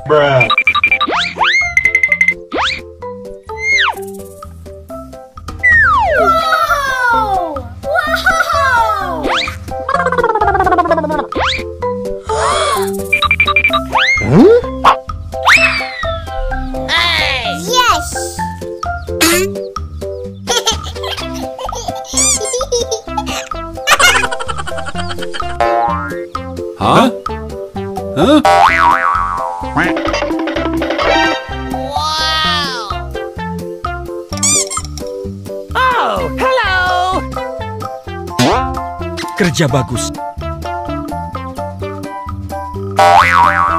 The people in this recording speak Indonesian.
Bruh. Wow! Wow! Yes! Huh? Huh? Oh, hello. Kerja bagus.